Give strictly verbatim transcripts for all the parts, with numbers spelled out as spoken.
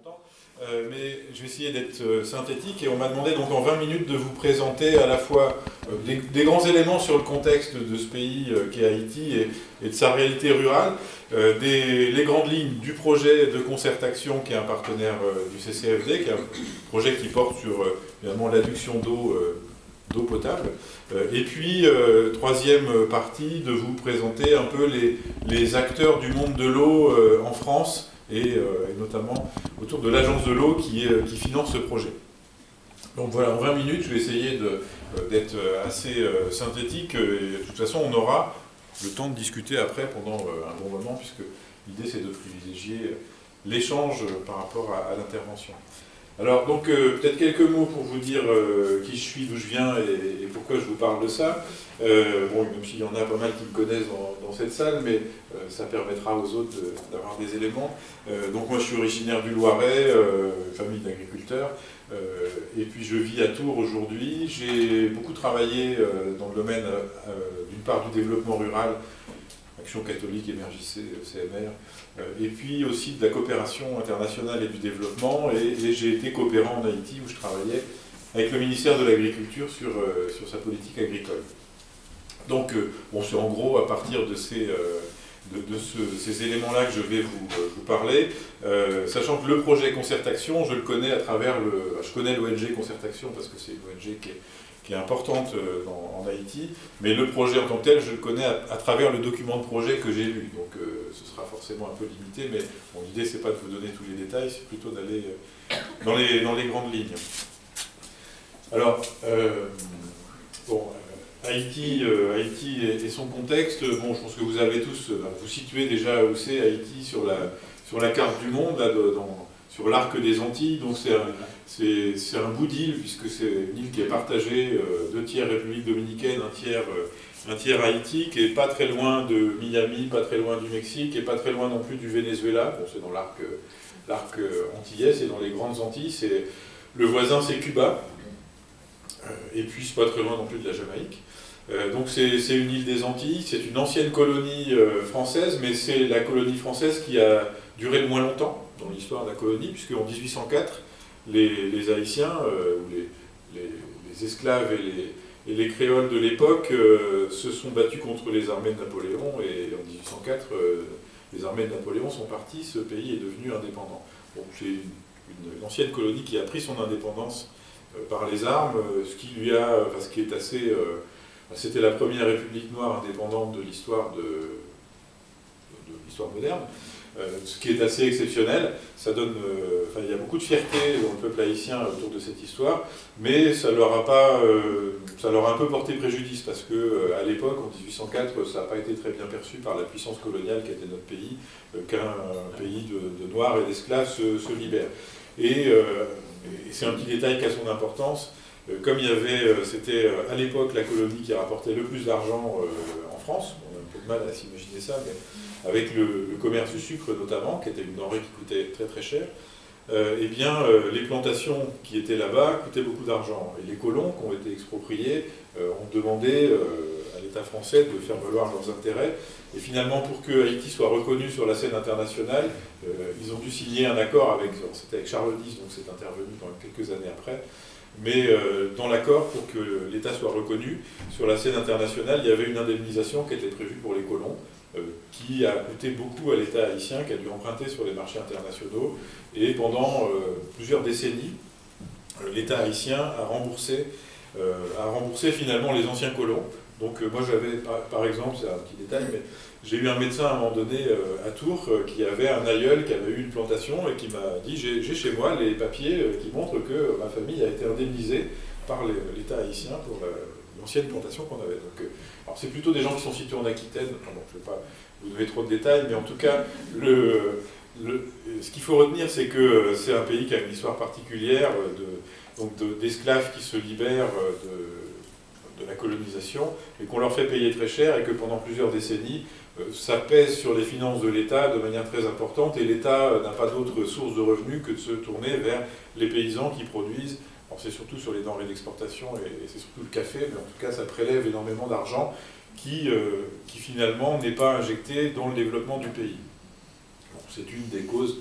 longtemps, euh, mais je vais essayer d'être euh, synthétique, et on m'a demandé donc en vingt minutes de vous présenter à la fois euh, des, des grands éléments sur le contexte de ce pays euh, qu'est Haïti et, et de sa réalité rurale, euh, des, les grandes lignes du projet de Concertaction, qui est un partenaire euh, du C C F D, qui est un projet qui porte sur euh, évidemment l'adduction d'eau euh, d'eau potable. Euh, et puis, euh, troisième partie, de vous présenter un peu les, les acteurs du monde de l'eau euh, en France, et, euh, et notamment autour de l'agence de l'eau qui, qui finance ce projet. Donc voilà, en vingt minutes, je vais essayer d'être assez euh, synthétique, et de toute façon, on aura le temps de discuter après pendant euh, un bon moment, puisque l'idée c'est de privilégier l'échange par rapport à, à l'intervention. Alors, donc, euh, peut-être quelques mots pour vous dire euh, qui je suis, d'où je viens et, et pourquoi je vous parle de ça. Euh, bon, même s'il y en a pas mal qui me connaissent dans, dans cette salle, mais euh, ça permettra aux autres d'avoir des éléments. Euh, donc, moi, je suis originaire du Loiret, euh, famille d'agriculteurs, euh, et puis je vis à Tours aujourd'hui. J'ai beaucoup travaillé euh, dans le domaine, euh, d'une part, du développement rural, Action catholique, Émergissez, C M R, et puis aussi de la coopération internationale et du développement, et, et j'ai été coopérant en Haïti où je travaillais avec le ministère de l'Agriculture sur, euh, sur sa politique agricole. Donc, euh, bon, c'est en gros à partir de ces, euh, de, de ce, ces éléments-là que je vais vous, euh, vous parler, euh, sachant que le projet Concertaction, je le connais à travers le... Je connais l'O N G Concertaction parce que c'est une O N G qui est qui est importante dans, en Haïti, mais le projet en tant que tel, je le connais à, à travers le document de projet que j'ai lu, donc euh, ce sera forcément un peu limité, mais bon, l'idée c'est pas de vous donner tous les détails, c'est plutôt d'aller euh, dans, les, dans les grandes lignes. Alors, euh, bon, euh, Haïti, euh, Haïti et, et son contexte, bon, je pense que vous avez tous, euh, vous situez déjà où c'est Haïti sur la, sur la carte du monde, là, de, dans, sur l'arc des Antilles, donc c'est un, c'est un bout d'île, puisque c'est une île qui est partagée, euh, deux tiers République dominicaine, un tiers, euh, un tiers Haïti, qui n'est pas très loin de Miami, pas très loin du Mexique, et pas très loin non plus du Venezuela. Bon, c'est dans l'arc l'arc antillais, c'est dans les grandes Antilles, c'est le voisin c'est Cuba, euh, et puis c'est pas très loin non plus de la Jamaïque. Euh, donc c'est une île des Antilles, c'est une ancienne colonie euh, française, mais c'est la colonie française qui a duré le moins longtemps dans l'histoire de la colonie, puisque en mille huit cent quatre, Les, les Haïtiens, euh, ou les, les, les esclaves et les, et les créoles de l'époque euh, se sont battus contre les armées de Napoléon, et en mille huit cent quatre, euh, les armées de Napoléon sont parties, ce pays est devenu indépendant. Bon, c'est une, une, une ancienne colonie qui a pris son indépendance euh, par les armes, euh, ce qui lui a, enfin, ce qui est assez... Euh, c'était la première république noire indépendante de l'histoire de, de, de l'histoire moderne. Euh, ce qui est assez exceptionnel, ça donne, euh, enfin, il y a beaucoup de fierté dans le peuple haïtien autour de cette histoire, mais ça leur a pas, euh, ça leur a un peu porté préjudice, parce que euh, à l'époque, en mille huit cent quatre, ça n'a pas été très bien perçu par la puissance coloniale qui était notre pays, euh, qu'un pays de, de noirs et d'esclaves se, se libère. Et, euh, et c'est un petit détail qui a son importance. Euh, comme il y avait, euh, c'était euh, à l'époque la colonie qui rapportait le plus d'argent euh, en France, on a un peu de mal à s'imaginer ça, mais avec le, le commerce du sucre notamment, qui était une denrée qui coûtait très très cher, euh, eh bien, euh, les plantations qui étaient là-bas coûtaient beaucoup d'argent. Et les colons qui ont été expropriés euh, ont demandé euh, à l'État français de faire valoir leurs intérêts. Et finalement, pour que Haïti soit reconnu sur la scène internationale, euh, ils ont dû signer un accord avec, c'était avec Charles X, donc c'est intervenu quand même quelques années après, mais euh, dans l'accord, pour que l'État soit reconnu sur la scène internationale, il y avait une indemnisation qui était prévue pour les colons, Euh, qui a coûté beaucoup à l'État haïtien, qui a dû emprunter sur les marchés internationaux, et pendant euh, plusieurs décennies, euh, l'État haïtien a remboursé, euh, a remboursé finalement les anciens colons. Donc euh, moi j'avais, par, par exemple, c'est un petit détail, mais j'ai eu un médecin à un moment donné euh, à Tours euh, qui avait un aïeul qui avait eu une plantation et qui m'a dit « j'ai chez moi les papiers euh, qui montrent que ma famille a été indemnisée par l'État haïtien pour la, l'ancienne plantation qu'on avait. » Donc, euh, alors c'est plutôt des gens qui sont situés en Aquitaine, enfin, bon, je ne vais pas vous donner trop de détails, mais en tout cas, le, le, ce qu'il faut retenir, c'est que c'est un pays qui a une histoire particulière, de, donc d'esclaves de, qui se libèrent de, de la colonisation, et qu'on leur fait payer très cher, et que pendant plusieurs décennies, ça pèse sur les finances de l'État de manière très importante, et l'État n'a pas d'autre source de revenus que de se tourner vers les paysans qui produisent. C'est surtout sur les denrées d'exportation et, et c'est surtout le café, mais en tout cas ça prélève énormément d'argent qui, euh, qui finalement n'est pas injecté dans le développement du pays. Bon, c'est une des causes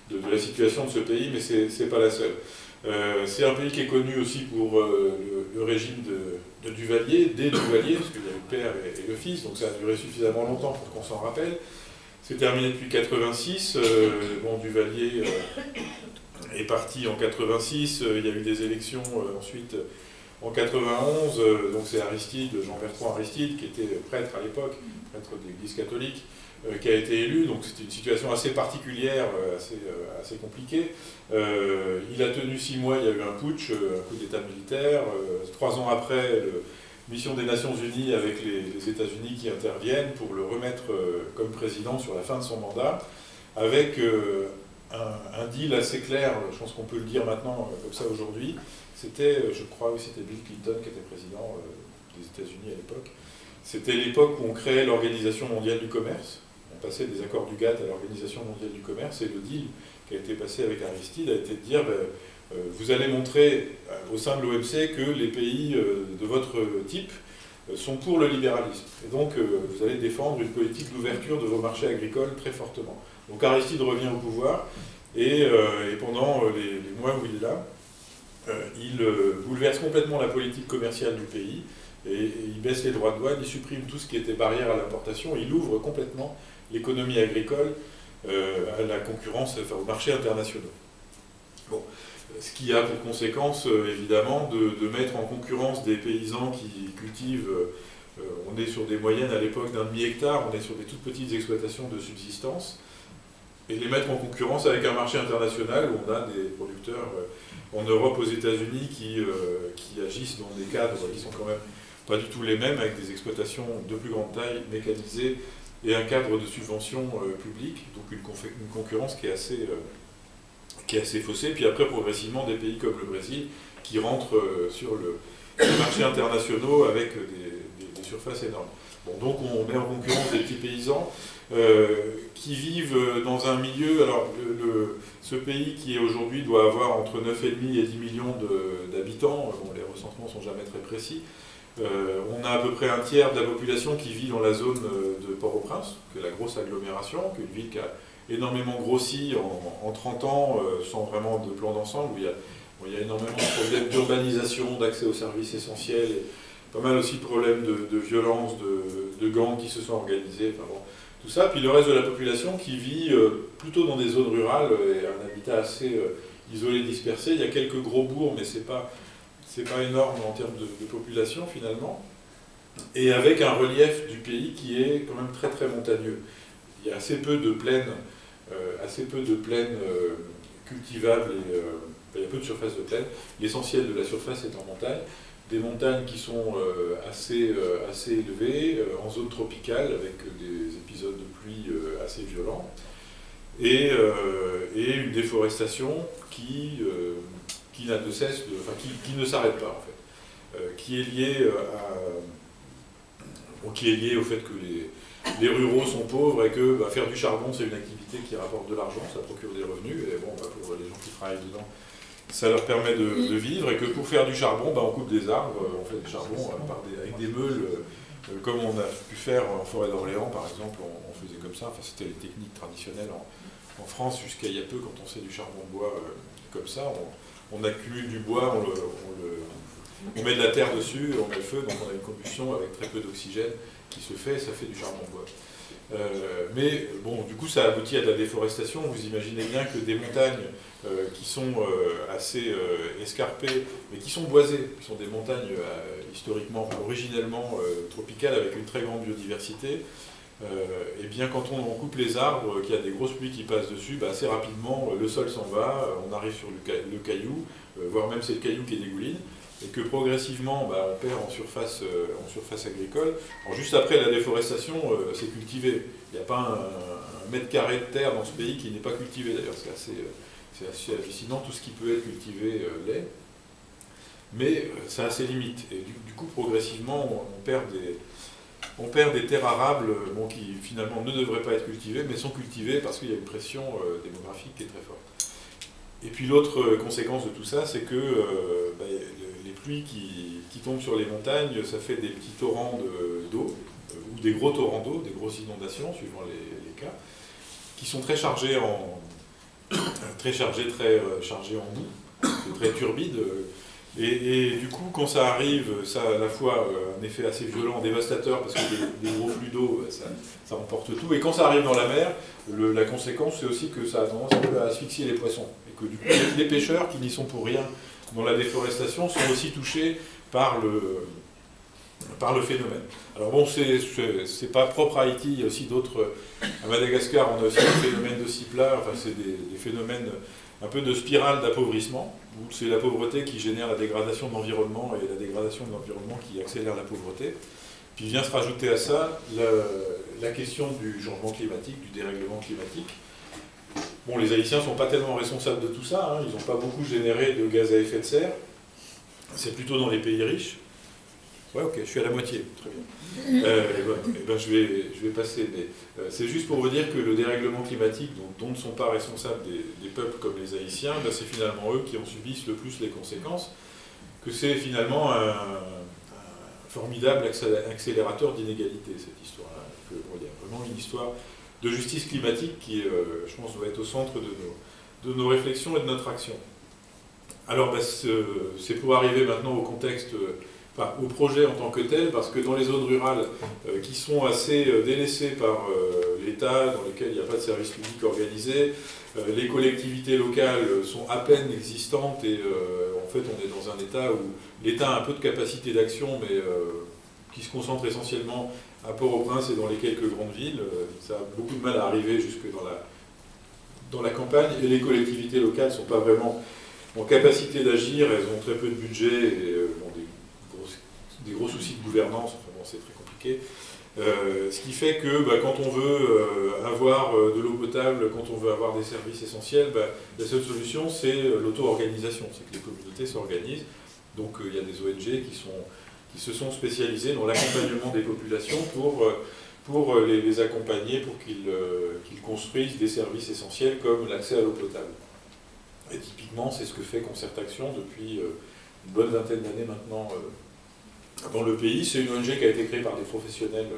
de, de la situation de ce pays, mais c'est pas la seule. Euh, c'est un pays qui est connu aussi pour euh, le, le régime de, de Duvalier, des Duvalier, parce qu'il y a le père et, et le fils, donc ça a duré suffisamment longtemps pour qu'on s'en rappelle. C'est terminé depuis quatre-vingt-six, euh, bon, Duvalier euh, est parti en quatre-vingt-six, euh, il y a eu des élections euh, ensuite en quatre-vingt-onze, euh, donc c'est Aristide, Jean-Bertrand Aristide, qui était prêtre à l'époque, prêtre de l'Église catholique, euh, qui a été élu, donc c'était une situation assez particulière, euh, assez, euh, assez compliquée. Euh, il a tenu six mois, il y a eu un putsch, un coup d'état militaire, euh, trois ans après, le, mission des Nations Unies avec les, les États-Unis qui interviennent pour le remettre euh, comme président sur la fin de son mandat, avec euh, un, un deal assez clair, je pense qu'on peut le dire maintenant euh, comme ça aujourd'hui. C'était, je crois, oui, c'était Bill Clinton qui était président euh, des États-Unis à l'époque. C'était l'époque où on créait l'Organisation mondiale du commerce. On passait des accords du GATT à l'Organisation mondiale du commerce, et le deal qui a été passé avec Aristide a été de dire ben, euh, vous allez montrer euh, au sein de l'O M C que les pays euh, de votre type euh, sont pour le libéralisme. Et donc euh, vous allez défendre une politique d'ouverture de vos marchés agricoles très fortement. Donc Aristide revient au pouvoir, et, euh, et pendant les, les mois où il est là, euh, il euh, bouleverse complètement la politique commerciale du pays, et, et il baisse les droits de douane, il supprime tout ce qui était barrière à l'importation, il ouvre complètement l'économie agricole euh, à la concurrence, enfin, aux marchés internationaux. Bon, ce qui a pour conséquence, euh, évidemment, de, de mettre en concurrence des paysans qui cultivent, euh, on est sur des moyennes à l'époque d'un demi-hectare, on est sur des toutes petites exploitations de subsistance, et les mettre en concurrence avec un marché international où on a des producteurs euh, en Europe, aux États-Unis, qui, euh, qui agissent dans des cadres qui sont quand même pas du tout les mêmes, avec des exploitations de plus grande taille, mécanisées, et un cadre de subvention euh, publique, donc une, une concurrence qui est assez... Euh, qui est assez faussé, puis après progressivement des pays comme le Brésil qui rentrent euh, sur le, les marchés internationaux avec des, des, des surfaces énormes. Bon, donc on met en concurrence des petits paysans euh, qui vivent dans un milieu, alors le, le, ce pays qui aujourd'hui doit avoir entre neuf virgule cinq et dix millions d'habitants, bon, les recensements ne sont jamais très précis, euh, on a à peu près un tiers de la population qui vit dans la zone de Port-au-Prince, qui est la grosse agglomération, qui est une ville qui a énormément grossi en, en trente ans, euh, sans vraiment de plan d'ensemble, où il y, a, où il y a énormément de problèmes d'urbanisation, d'accès aux services essentiels, et pas mal aussi de problèmes de, de violence, de, de gangs qui se sont organisés, enfin bon, tout ça. Puis le reste de la population qui vit euh, plutôt dans des zones rurales, et un habitat assez euh, isolé, dispersé. Il y a quelques gros bourgs, mais c'est pas, c'est pas énorme en termes de, de population finalement, et avec un relief du pays qui est quand même très très montagneux. Il y a assez peu de plaines, euh, assez peu de plaines euh, cultivables, et, euh, il y a peu de surface de plaines. L'essentiel de la surface est en montagne, des montagnes qui sont euh, assez, euh, assez élevées, euh, en zone tropicale, avec des épisodes de pluie euh, assez violents, et, euh, et une déforestation qui, euh, qui n'a de cesse, de, enfin qui, qui ne s'arrête pas en fait, euh, qui est liée à, bon, qui est liée au fait que les les ruraux sont pauvres et que bah, faire du charbon, c'est une activité qui rapporte de l'argent, ça procure des revenus, et bon, bah, pour les gens qui travaillent dedans, ça leur permet de, de vivre, et que pour faire du charbon, bah, on coupe des arbres, on fait du charbon euh, par des, avec des meules, euh, comme on a pu faire en forêt d'Orléans, par exemple, on, on faisait comme ça, enfin, c'était les techniques traditionnelles en, en France jusqu'à il y a peu, quand on fait du charbon de bois euh, comme ça, on, on accumule du bois, on, le, on, le, on met de la terre dessus, on met le feu, donc on a une combustion avec très peu d'oxygène qui se fait, ça fait du charbon de bois. Euh, mais bon, du coup, ça aboutit à de la déforestation. Vous imaginez bien que des montagnes euh, qui sont euh, assez euh, escarpées, mais qui sont boisées, qui sont des montagnes euh, historiquement, originellement euh, tropicales, avec une très grande biodiversité, euh, et bien quand on, on coupe les arbres, qu'il y a des grosses pluies qui passent dessus, bah, assez rapidement, le sol s'en va, on arrive sur le, ca le caillou, euh, voire même c'est le caillou qui dégouline, et que progressivement, bah, on perd en surface, euh, en surface agricole. Alors, juste après la déforestation, euh, c'est cultivé. Il n'y a pas un, un mètre carré de terre dans ce pays qui n'est pas cultivé, d'ailleurs. C'est assez, euh, assez hallucinant, tout ce qui peut être cultivé euh, l'est. Mais euh, ça a ses limites. Et du, du coup, progressivement, on, on, perd des, on perd des terres arables bon, qui, finalement, ne devraient pas être cultivées, mais sont cultivées parce qu'il y a une pression euh, démographique qui est très forte. Et puis l'autre conséquence de tout ça, c'est que euh, bah, les pluies qui, qui tombent sur les montagnes, ça fait des petits torrents d'eau, euh, ou des gros torrents d'eau, des grosses inondations, suivant les, les cas, qui sont très chargés en, très chargé, très euh, chargé en boue, très turbide. Et, et du coup, quand ça arrive, ça a à la fois euh, un effet assez violent, dévastateur, parce que des, des gros flux d'eau, ça, ça emporte tout. Et quand ça arrive dans la mer, le, la conséquence, c'est aussi que ça a tendance un peu à asphyxier les poissons. Et que du coup, les pêcheurs, qui n'y sont pour rien dans la déforestation, sont aussi touchés par le, par le phénomène. Alors bon, c'est pas propre à Haïti, il y a aussi d'autres... À Madagascar, on a aussi des phénomènes de cipla, enfin c'est des, des phénomènes un peu de spirale d'appauvrissement, où c'est la pauvreté qui génère la dégradation de l'environnement et la dégradation de l'environnement qui accélère la pauvreté. Puis vient se rajouter à ça la, la question du changement climatique, du dérèglement climatique. Bon, les Haïtiens ne sont pas tellement responsables de tout ça, hein, ils n'ont pas beaucoup généré de gaz à effet de serre, c'est plutôt dans les pays riches. Ouais, ok, je suis à la moitié, très bien. Euh, et ben, et ben, je, vais, je vais passer, mais euh, c'est juste pour vous dire que le dérèglement climatique, dont, dont ne sont pas responsables des, des peuples comme les Haïtiens, ben, c'est finalement eux qui en subissent le plus les conséquences, que c'est finalement un, un formidable accélérateur d'inégalité, cette histoire-là. Bon, il y a vraiment une histoire de justice climatique qui, euh, je pense, doit être au centre de nos, de nos réflexions et de notre action. Alors, ben, c'est pour arriver maintenant au contexte... Enfin, au projet en tant que tel, parce que dans les zones rurales euh, qui sont assez euh, délaissées par euh, l'État, dans lesquelles il n'y a pas de service public organisé, euh, les collectivités locales sont à peine existantes et euh, en fait on est dans un État où l'État a un peu de capacité d'action, mais euh, qui se concentre essentiellement à Port-au-Prince et dans les quelques grandes villes. Euh, ça a beaucoup de mal à arriver jusque dans la, dans la campagne, et les collectivités locales ne sont pas vraiment en capacité d'agir, elles ont très peu de budget et euh, bon, des des gros soucis de gouvernance, enfin bon, c'est très compliqué. Euh, ce qui fait que bah, quand on veut euh, avoir euh, de l'eau potable, quand on veut avoir des services essentiels, bah, la seule solution c'est euh, l'auto-organisation, c'est que les communautés s'organisent. Donc il euh, y a des O N G qui, sont, qui se sont spécialisées dans l'accompagnement des populations pour, euh, pour les, les accompagner, pour qu'ils euh, qu'ils construisent des services essentiels comme l'accès à l'eau potable. Et typiquement, c'est ce que fait Concertaction depuis euh, une bonne vingtaine d'années maintenant. Euh, Dans le pays, c'est une O N G qui a été créée par des professionnels,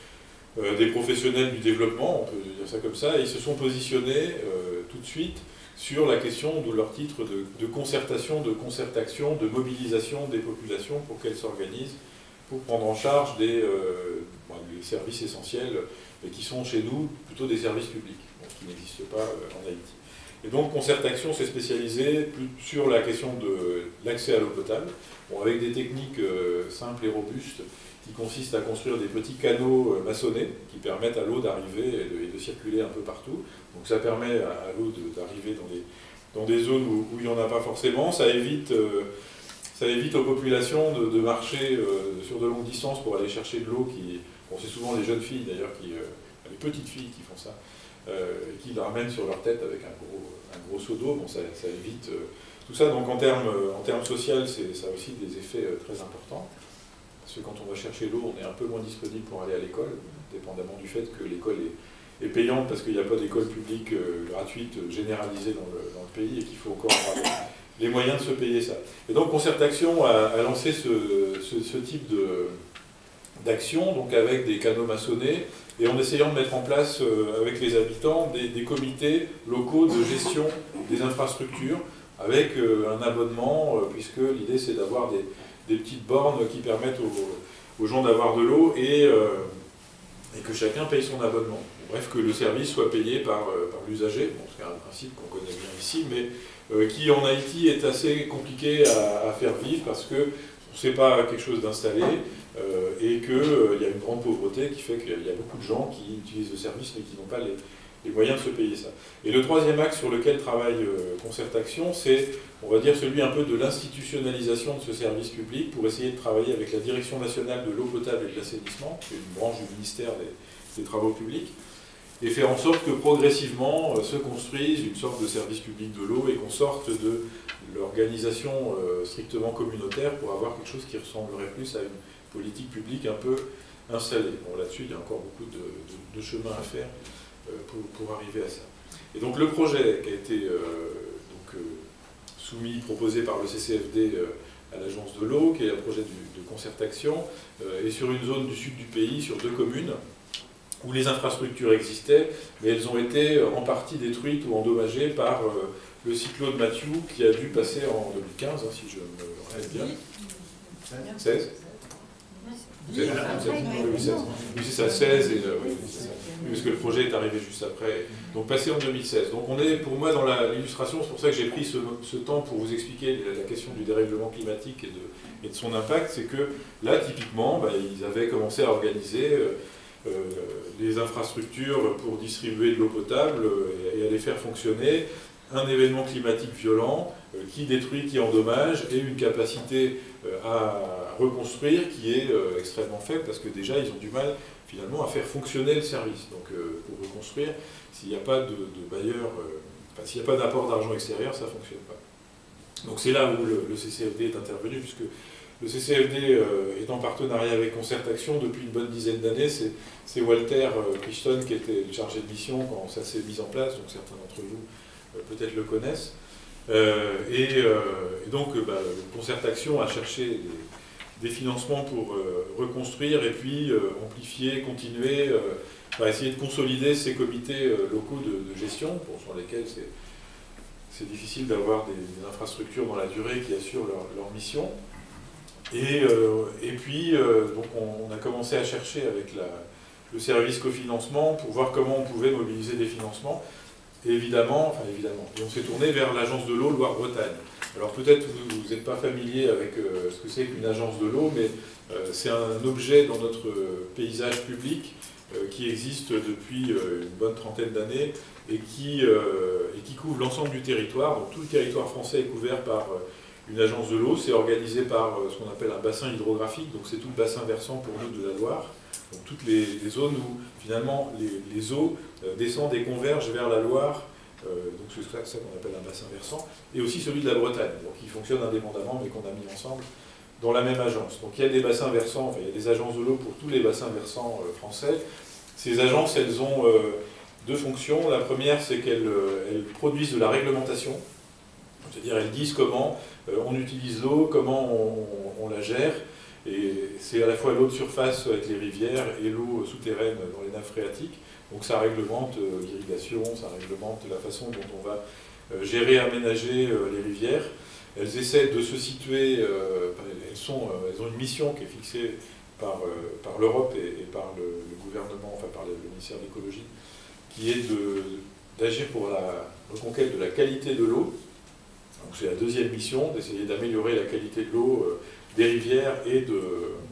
euh, des professionnels du développement, on peut dire ça comme ça, et ils se sont positionnés euh, tout de suite sur la question de leur titre de, de concertation, de concertation, de mobilisation des populations pour qu'elles s'organisent, pour prendre en charge des, euh, bon, des services essentiels, mais qui sont chez nous plutôt des services publics, bon, qui n'existent pas euh, en Haïti. Et donc Concertaction s'est spécialisée plus sur la question de l'accès à l'eau potable, bon, avec des techniques euh, simples et robustes qui consistent à construire des petits canaux euh, maçonnés qui permettent à l'eau d'arriver et, et de circuler un peu partout. Donc ça permet à, à l'eau d'arriver dans des, dans des zones où, où il n'y en a pas forcément. Ça évite, euh, ça évite aux populations de, de marcher euh, sur de longues distances pour aller chercher de l'eau qui... Bon, c'est souvent les jeunes filles d'ailleurs, qui, euh, les petites filles qui font ça. Euh, qui la ramènent sur leur tête avec un gros, un gros seau d'eau, bon, ça, ça évite euh, tout ça. Donc en termes euh, en termes social, ça a aussi des effets euh, très importants. Parce que quand on va chercher l'eau, on est un peu moins disponible pour aller à l'école, dépendamment du fait que l'école est, est payante, parce qu'il n'y a pas d'école publique euh, gratuite, généralisée dans le, dans le pays, et qu'il faut encore avoir les moyens de se payer ça. Et donc Concertaction a, a lancé ce, ce, ce type de d'action, donc avec des canaux maçonnés, et en essayant de mettre en place euh, avec les habitants des, des comités locaux de gestion des infrastructures, avec euh, un abonnement, euh, puisque l'idée c'est d'avoir des, des petites bornes qui permettent aux, aux gens d'avoir de l'eau et, euh, et que chacun paye son abonnement. Bref, que le service soit payé par, euh, par l'usager, bon, c'est un principe qu'on connaît bien ici, mais euh, qui en Haïti est assez compliqué à, à faire vivre, parce que c'est pas quelque chose d'installé, euh, et qu'il euh, y a une grande pauvreté qui fait qu'il y a beaucoup de gens qui utilisent le service mais qui n'ont pas les, les moyens de se payer ça. Et le troisième axe sur lequel travaille euh, Concertaction, c'est, on va dire, celui un peu de l'institutionnalisation de ce service public pour essayer de travailler avec la Direction nationale de l'eau potable et de l'assainissement, qui est une branche du ministère des, des Travaux publics, et faire en sorte que progressivement euh, se construise une sorte de service public de l'eau et qu'on sorte de l'organisation euh, strictement communautaire pour avoir quelque chose qui ressemblerait plus à une politique publique un peu installée. Bon, là-dessus, il y a encore beaucoup de, de, de chemin à faire euh, pour, pour arriver à ça. Et donc le projet qui a été euh, donc, euh, soumis, proposé par le C C F D euh, à l'agence de l'eau, qui est un projet du, de Concertaction, euh, est sur une zone du sud du pays, sur deux communes, où les infrastructures existaient, mais elles ont été en partie détruites ou endommagées par euh, le cyclone Matthew qui a dû passer en deux mille quinze, hein, si je me rappelle bien. seize Vous êtes là, vous êtes oui, seize. Oui, c'est ça, seize, et, euh, oui, c'est ça. Oui, parce que le projet est arrivé juste après. Donc passé en deux mille seize. Donc on est, pour moi, dans l'illustration, c'est pour ça que j'ai pris ce, ce temps pour vous expliquer la, la question du dérèglement climatique et de, et de son impact, c'est que là, typiquement, bah, ils avaient commencé à organiser euh, euh, les infrastructures pour distribuer de l'eau potable euh, et à les faire fonctionner. Un événement climatique violent euh, qui détruit, qui endommage, et une capacité euh, à reconstruire qui est euh, extrêmement faible, parce que déjà ils ont du mal finalement à faire fonctionner le service. Donc euh, pour reconstruire, s'il n'y a pas de, de bailleur, euh, enfin, s'il n'y a pas d'apport d'argent extérieur, ça ne fonctionne pas. Donc c'est là où le, le C C F D est intervenu, puisque le C C F D euh, est en partenariat avec Concertaction depuis une bonne dizaine d'années. C'est Walter euh, Crichton qui était chargé de mission quand ça s'est mis en place, donc certains d'entre vous peut-être le connaissent. Euh, et, euh, et donc, bah, Concertaction a cherché des, des financements pour euh, reconstruire et puis euh, amplifier, continuer, euh, bah, essayer de consolider ces comités euh, locaux de, de gestion, pour, sur lesquels c'est difficile d'avoir des, des infrastructures dans la durée qui assurent leur, leur mission. Et, euh, et puis, euh, donc on, on a commencé à chercher avec la, le service cofinancement pour voir comment on pouvait mobiliser des financements. Et évidemment, enfin évidemment, et on s'est tourné vers l'agence de l'eau Loire-Bretagne. Alors peut-être vous n'êtes pas familier avec euh, ce que c'est qu'une agence de l'eau, mais euh, c'est un objet dans notre paysage public euh, qui existe depuis euh, une bonne trentaine d'années et, qui, euh, et qui couvre l'ensemble du territoire. Donc tout le territoire français est couvert par euh, une agence de l'eau. C'est organisé par euh, ce qu'on appelle un bassin hydrographique, donc c'est tout le bassin versant pour nous de la Loire. Donc toutes les, les zones où finalement les, les eaux euh, descendent et convergent vers la Loire, euh, donc c'est ça, ça qu'on appelle un bassin versant, et aussi celui de la Bretagne, donc qui fonctionne indépendamment mais qu'on a mis ensemble dans la même agence. Donc il y a des bassins versants, enfin il y a des agences de l'eau pour tous les bassins versants euh, français. Ces agences, elles ont euh, deux fonctions. La première, c'est qu'elles euh, elles produisent de la réglementation, c'est-à-dire elles disent comment euh, on utilise l'eau, comment on, on, on la gère. Et c'est à la fois l'eau de surface avec les rivières et l'eau souterraine dans les nappes phréatiques. Donc ça réglemente euh, l'irrigation, ça réglemente la façon dont on va euh, gérer, aménager euh, les rivières. Elles essaient de se situer, euh, elles, sont, euh, elles ont une mission qui est fixée par, euh, par l'Europe et, et par le, le gouvernement, enfin par le, le ministère de l'écologie, qui est d'agir pour la reconquête de la qualité de l'eau. Donc c'est la deuxième mission, d'essayer d'améliorer la qualité de l'eau euh, des rivières et de,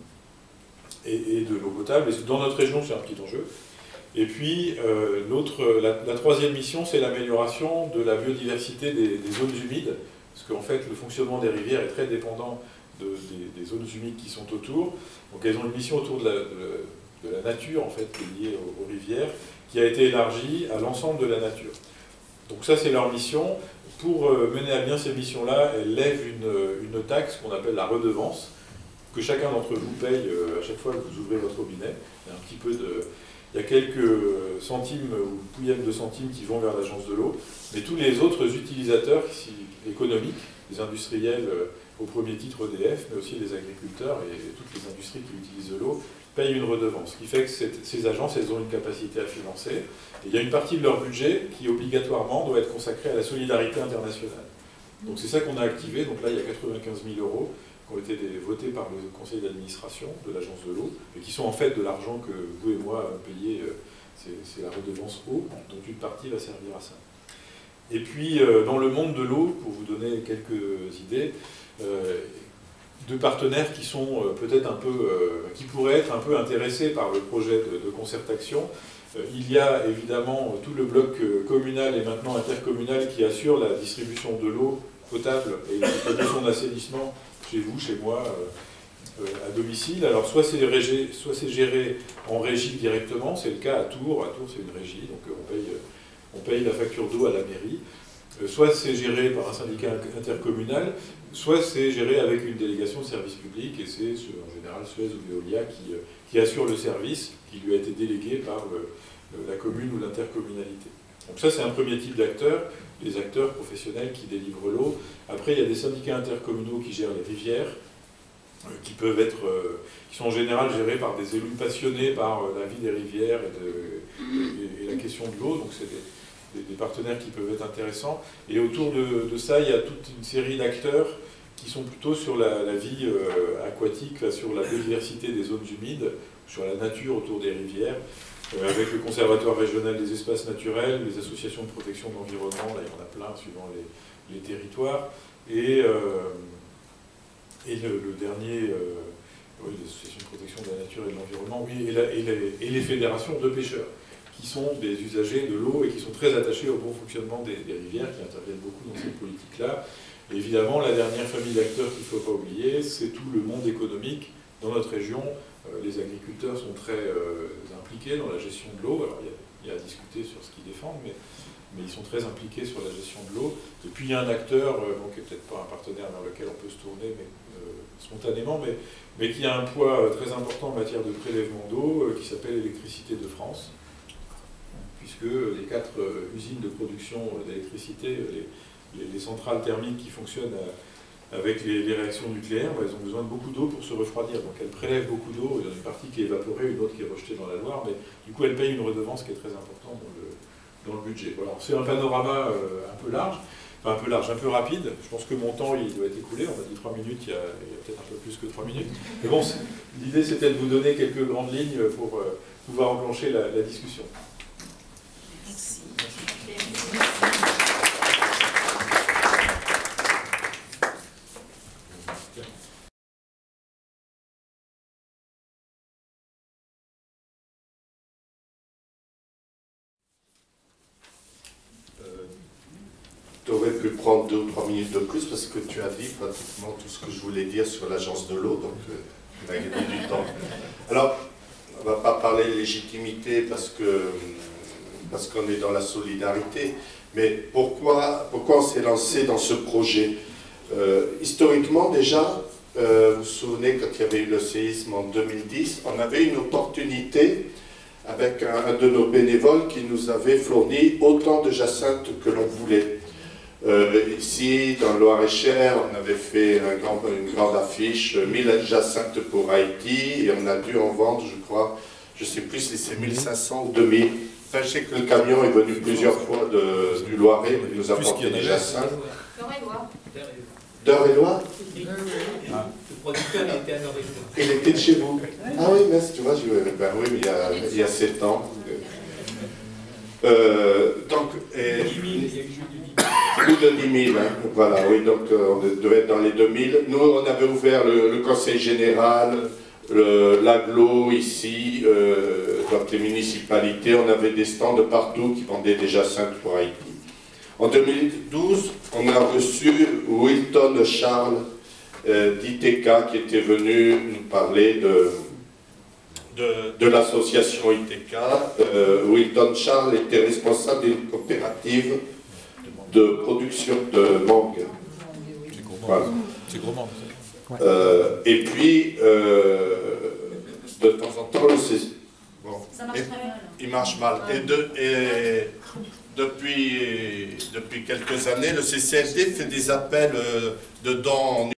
et, et de l'eau potable. Et dans notre région, c'est un petit enjeu. Et puis, euh, la, la troisième mission, c'est l'amélioration de la biodiversité des, des zones humides, parce qu'en fait, le fonctionnement des rivières est très dépendant de, des, des zones humides qui sont autour. Donc elles ont une mission autour de la, de, de la nature, en fait, qui est liée aux, aux rivières, qui a été élargie à l'ensemble de la nature. Donc ça, c'est leur mission. Pour mener à bien ces missions-là, elles lèvent une, une taxe qu'on appelle la redevance, que chacun d'entre vous paye à chaque fois que vous ouvrez votre robinet. Il y a un petit peu de, il y a quelques centimes ou pouillèmes de centimes qui vont vers l'agence de l'eau, mais tous les autres utilisateurs ici, économiques, les industriels au premier titre E D F, mais aussi les agriculteurs et toutes les industries qui utilisent de l'eau, payent une redevance, ce qui fait que cette, ces agences, elles ont une capacité à financer. Et il y a une partie de leur budget qui, obligatoirement, doit être consacrée à la solidarité internationale. Donc c'est ça qu'on a activé. Donc là, il y a quatre-vingt-quinze mille euros qui ont été des, votés par le conseil d'administration de l'agence de l'eau, et qui sont en fait de l'argent que vous et moi payez, c'est la redevance eau, dont une partie va servir à ça. Et puis, euh, dans le monde de l'eau, pour vous donner quelques idées, euh, de partenaires qui sont euh, peut-être un peu, euh, qui pourraient être un peu intéressés par le projet de, de Concertaction. Euh, il y a évidemment tout le bloc euh, communal et maintenant intercommunal qui assure la distribution de l'eau potable et de son assainissement chez vous, chez moi, euh, euh, à domicile. Alors soit c'est soit c'est géré en régie directement, c'est le cas à Tours. À Tours, c'est une régie, donc euh, on paye, euh, on paye la facture d'eau à la mairie. Soit c'est géré par un syndicat intercommunal, soit c'est géré avec une délégation de service public, et c'est en général Suez ou Veolia qui, qui assure le service qui lui a été délégué par le, la commune ou l'intercommunalité. Donc ça, c'est un premier type d'acteurs, les acteurs professionnels qui délivrent l'eau. Après, il y a des syndicats intercommunaux qui gèrent les rivières, qui peuvent être, euh, qui sont en général gérés par des élus passionnés par euh, la vie des rivières et, de, et, et la question de l'eau, donc c'est des, des, des partenaires qui peuvent être intéressants. Et autour de, de ça, il y a toute une série d'acteurs qui sont plutôt sur la, la vie euh, aquatique, sur la biodiversité des zones humides, sur la nature autour des rivières, euh, avec le Conservatoire régional des espaces naturels, les associations de protection de l'environnement, là il y en a plein suivant les, les territoires, et, euh, et le, le dernier, euh, oui, les associations de protection de la nature et de l'environnement, oui, et, la, et, les, et les fédérations de pêcheurs, qui sont des usagers de l'eau et qui sont très attachés au bon fonctionnement des, des rivières, qui interviennent beaucoup dans cette politique-là. Évidemment, la dernière famille d'acteurs qu'il ne faut pas oublier, c'est tout le monde économique. Dans notre région, euh, les agriculteurs sont très euh, impliqués dans la gestion de l'eau. Alors, il y, a, il y a à discuter sur ce qu'ils défendent, mais, mais ils sont très impliqués sur la gestion de l'eau. Et puis, il y a un acteur, euh, bon, qui n'est peut-être pas un partenaire vers lequel on peut se tourner mais, euh, spontanément, mais, mais qui a un poids euh, très important en matière de prélèvement d'eau, euh, qui s'appelle Électricité de France, puisque les quatre euh, usines de production d'électricité, les Les, les centrales thermiques qui fonctionnent à, avec les, les réactions nucléaires, bah, elles ont besoin de beaucoup d'eau pour se refroidir. Donc elles prélèvent beaucoup d'eau, il y en a une partie qui est évaporée, une autre qui est rejetée dans la Loire, mais du coup elles payent une redevance qui est très importante dans le, dans le budget. Voilà, c'est un panorama euh, un peu large, enfin un peu large, un peu rapide. Je pense que mon temps il doit être écoulé, on a dit trois minutes, il y a, a peut-être un peu plus que trois minutes. Mais bon, l'idée c'était de vous donner quelques grandes lignes pour euh, pouvoir enclencher la, la discussion. Merci. Tu aurais pu prendre deux ou trois minutes de plus parce que tu as dit pratiquement tout ce que je voulais dire sur l'agence de l'eau, donc euh, on a gagné du temps. Alors, on ne va pas parler de légitimité parce que parce qu'on est dans la solidarité, mais pourquoi, pourquoi on s'est lancé dans ce projet? euh, Historiquement déjà, euh, vous vous souvenez quand il y avait eu le séisme en deux mille dix, on avait une opportunité avec un, un de nos bénévoles qui nous avait fourni autant de jacinthes que l'on voulait. Euh, ici, dans le Loir-et-Cher, on avait fait un grand, une grande affiche, mille jacinthes pour Haïti, et on a dû en vendre, je crois, je ne sais plus si c'est mille cinq cents ou deux mille. Enfin, je sais que le camion est venu plusieurs fois de, du Loiret, il nous a apporté des jacinthes. D'Eure-et-Loire. Le producteur était à Eure-et-Loire. Il était de chez vous. Ah oui, mais tu vois, je, ben oui, mais il y a, il y a sept ans. Euh, donc, et, plus de dix mille, hein, voilà, oui, donc euh, on devait être dans les deux mille. Nous, on avait ouvert le, le conseil général, l'aglo ici, euh, donc les municipalités, on avait des stands de partout qui vendaient des jacinthes pour Haïti. En deux mille douze, on a reçu Wilton Charles euh, d'I T K qui était venu nous parler de, de, de l'association I T K. Euh, Wilton Charles était responsable d'une coopérative de production de mangue. C'est gourmand. Voilà. C'est gourmand. Euh, et puis, euh, de temps en temps, le C... bon. Ça marche et, très mal. Il marche mal. Et, de, et depuis, depuis quelques années, le C C F D fait des appels euh, de dons en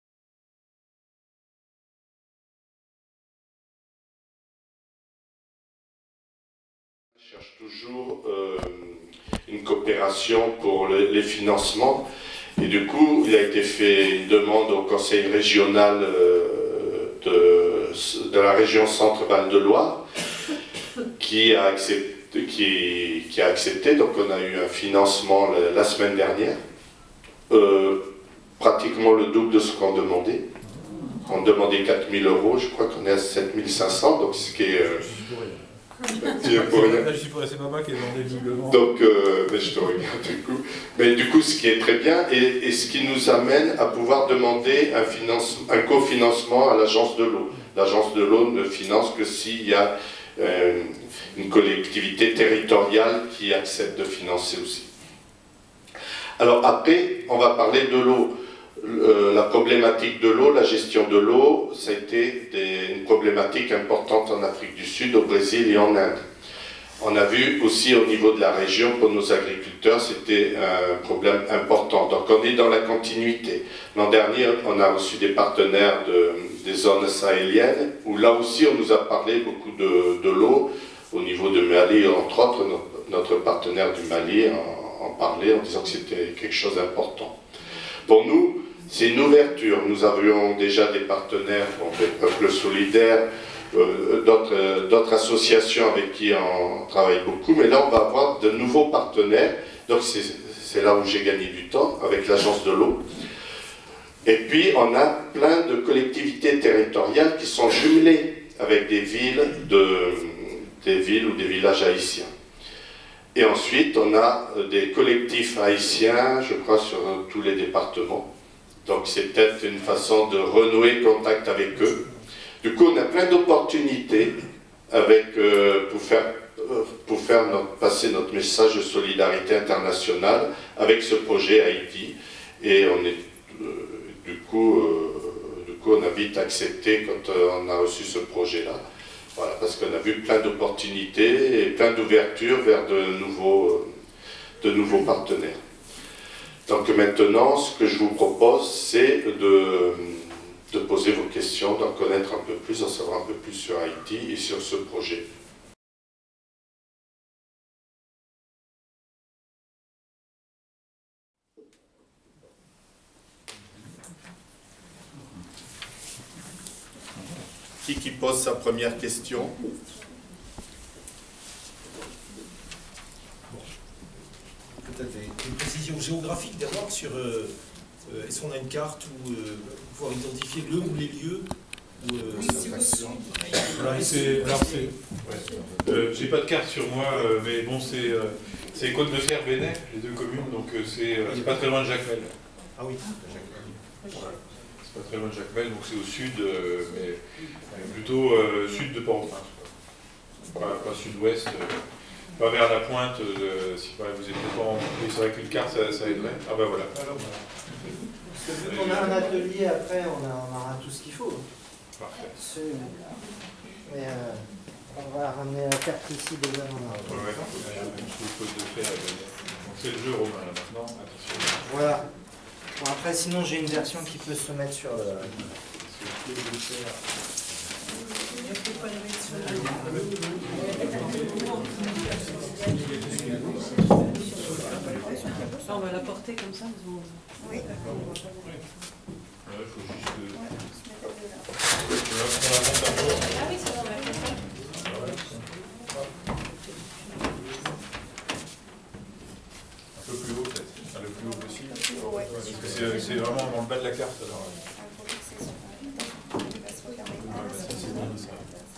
cherche toujours euh, une coopération pour le, les financements. Et du coup, il a été fait une demande au conseil régional euh, de, de la région Centre-Val de Loire qui a accepté, qui, qui a accepté. Donc on a eu un financement la, la semaine dernière, euh, pratiquement le double de ce qu'on demandait. On demandait quatre mille euros, je crois qu'on est à sept mille cinq cents, donc ce qui est... Euh, tu es pour rien. Je suis pour c'est maman qui est dans les doublements. Donc, euh, mais je te regarde du coup. Mais du coup, ce qui est très bien, et, et ce qui nous amène à pouvoir demander un, finance, un cofinancement à l'agence de l'eau. L'agence de l'eau ne finance que s'il y a euh, une collectivité territoriale qui accepte de financer aussi. Alors après, on va parler de l'eau. Euh, la problématique de l'eau, la gestion de l'eau, ça a été des, une problématique importante en Afrique du Sud, au Brésil et en Inde. On a vu aussi au niveau de la région, pour nos agriculteurs, c'était un problème important. Donc on est dans la continuité. L'an dernier, on a reçu des partenaires de des zones sahéliennes, où là aussi on nous a parlé beaucoup de, de l'eau, au niveau de Mali, entre autres, notre, notre partenaire du Mali en, en parlait en disant que c'était quelque chose d'important. Pour nous, c'est une ouverture. Nous avions déjà des partenaires, bon, des peuples solidaires, euh, d'autres, d'autres associations avec qui on travaille beaucoup, mais là on va avoir de nouveaux partenaires, donc c'est, c'est là où j'ai gagné du temps, avec l'agence de l'eau. Et puis on a plein de collectivités territoriales qui sont jumelées avec des villes, de, des villes ou des villages haïtiens. Et ensuite on a des collectifs haïtiens, je crois, sur tous les départements. Donc c'est peut-être une façon de renouer contact avec eux. Du coup on a plein d'opportunités avec, euh, pour faire, euh, pour faire notre, passer notre message de solidarité internationale avec ce projet Haïti. Et on est, euh, du, coup, euh, du coup on a vite accepté quand euh, on a reçu ce projet-là. Voilà, parce qu'on a vu plein d'opportunités et plein d'ouvertures vers de nouveaux, euh, de nouveaux partenaires. Donc maintenant, ce que je vous propose, c'est de, de poser vos questions, d'en connaître un peu plus, d'en savoir un peu plus sur Haïti et sur ce projet. Qui, qui pose sa première question? Peut-être une précision géographique d'abord sur euh, euh, est-ce qu'on a une carte où euh, pouvoir identifier le ou les lieux où, euh, Oui, c'est au sud. Alors, c'est, alors c'est, ouais. euh, j'ai pas de carte sur moi, euh, mais bon, c'est, euh, c'est Côte de Fer, Bénet, les deux communes, donc euh, c'est, euh, c'est pas très loin de Jacmel. Ah oui, C'est pas très loin de Jacmel, donc c'est au sud, euh, mais euh, plutôt euh, sud de Port-au-Prince, pas, pas sud-ouest. Euh, Pas vers la pointe, de, si ouais, vous êtes pas en... Oui, c'est vrai qu'une carte, ça, ça aiderait. Ah bah voilà. Alors, parce que vu qu'on a un atelier, après, on, a, on aura tout ce qu'il faut. Parfait. Mais euh, on va ramener la carte ici déjà. On a... Ouais, ouais, je trouve Côte de Fer. Donc c'est le jeu romain là maintenant, attention. Voilà. Bon, après, sinon, j'ai une version qui peut se mettre sur le... On va la porter comme ça. Oui. Il faut juste que... Ah oui, c'est vrai. Un peu plus haut peut-être. Enfin, le plus haut possible. Parce que c'est, c'est vraiment dans le bas de la carte alors. Ah, ça, c'est bien, ça.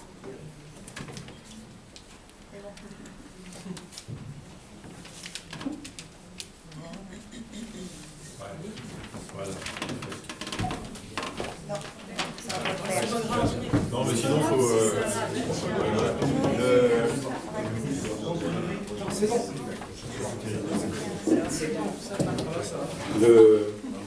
Voilà. Non, mais sinon, il faut... Euh, euh, C'est bon. le...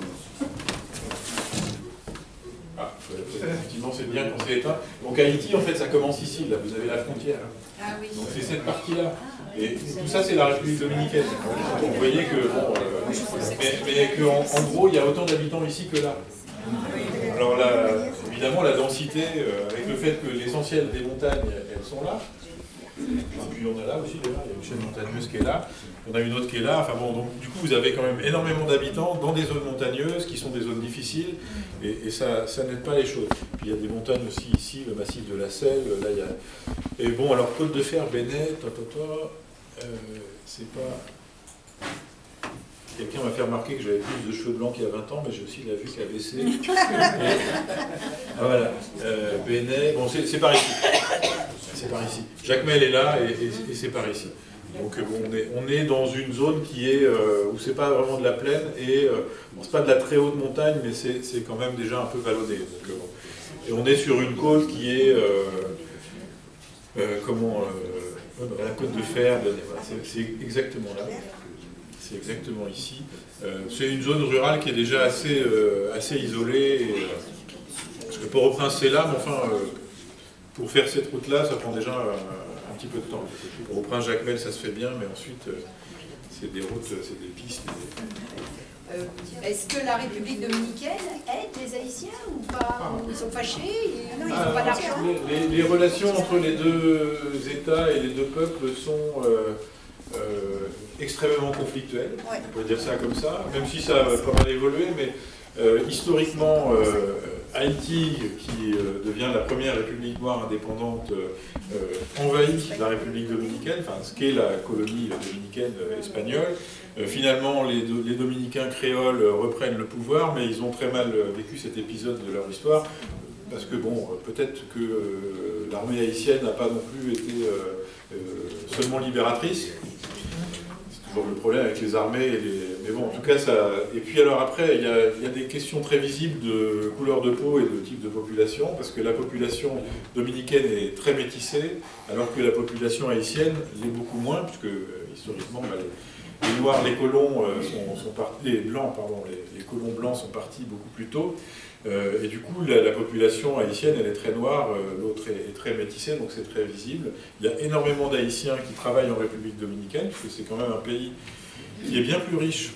Ah, effectivement, c'est bien quand c'est éteint. Donc Haïti, en fait, ça commence ici, là, vous avez la frontière. Ah oui. Donc c'est cette partie-là. Et tout ça, c'est la République dominicaine. Donc vous voyez que, bon, euh, mais, mais que en, en gros, il y a autant d'habitants ici que là. Alors là, évidemment, la densité, euh, avec le fait que l'essentiel des montagnes, elles sont là. Et puis on a là aussi, d'ailleurs, il y a une chaîne montagneuse qui est là. On a une autre qui est là. Enfin bon, donc du coup, vous avez quand même énormément d'habitants dans des zones montagneuses qui sont des zones difficiles. Et, et ça, ça n'aide pas les choses. Puis il y a des montagnes aussi ici, le massif de la Selle. Là, il y a... Et bon, alors Côte de Fer, Bénet, toi, toi, toi, euh, c'est pas... Quelqu'un m'a fait remarquer que j'avais plus de cheveux blancs qu'il y a vingt ans, mais j'ai aussi la vue qui a baissé. Et... Ah voilà, euh, Bénet, bon c'est, c'est par ici. C'est par ici. Jacmel est là et, et, et c'est par ici. Donc bon, on, est, on est dans une zone qui est, euh, où c'est pas vraiment de la plaine et euh, bon, c'est pas de la très haute montagne, mais c'est, c'est quand même déjà un peu vallonné. Donc, euh, bon. Et on est sur une côte qui est, euh, euh, comment, euh, la Côte de Fer, Bénet, voilà, c'est, c'est exactement là. C'est exactement ici. Euh, c'est une zone rurale qui est déjà assez, euh, assez isolée. Et, euh, parce que Port-au-Prince, c'est là, mais enfin, euh, pour faire cette route-là, ça prend déjà euh, un petit peu de temps. Port-au-Prince, Jacmel, ça se fait bien, mais ensuite, euh, c'est des routes, c'est des pistes. Des... Euh, Est-ce que la République dominicaine aide les Haïtiens ou pas? Ils sont fâchés, et non, ils n'ont Ah, pas d'argent. les, les- les relations entre les deux États et les deux peuples sont euh, euh, extrêmement conflictuelles. Ouais. On peut dire ça comme ça, même si ça a pas mal évolué, mais euh, historiquement, euh, Haïti, qui euh, devient la première république noire indépendante, euh, envahit la République dominicaine, enfin ce qu'est la colonie dominicaine euh, espagnole. Euh, finalement, les, do- les dominicains créoles euh, reprennent le pouvoir, mais ils ont très mal euh, vécu cet épisode de leur histoire, parce que bon, euh, peut-être que euh, l'armée haïtienne n'a pas non plus été euh, euh, seulement libératrice. C'est toujours le problème avec les armées, et les... mais bon, en tout cas, ça... Et puis alors après, il y, a, il y a des questions très visibles de couleur de peau et de type de population, parce que la population dominicaine est très métissée, alors que la population haïtienne l'est beaucoup moins, puisque euh, historiquement, bah, les, les noirs, les colons euh, sont, sont partis, les blancs, pardon, les, les colons blancs sont partis beaucoup plus tôt, euh, et du coup, la, la population haïtienne, elle est très noire, euh, l'autre est, est très métissée, donc c'est très visible. Il y a énormément d'Haïtiens qui travaillent en République dominicaine, puisque c'est quand même un pays qui est bien plus riche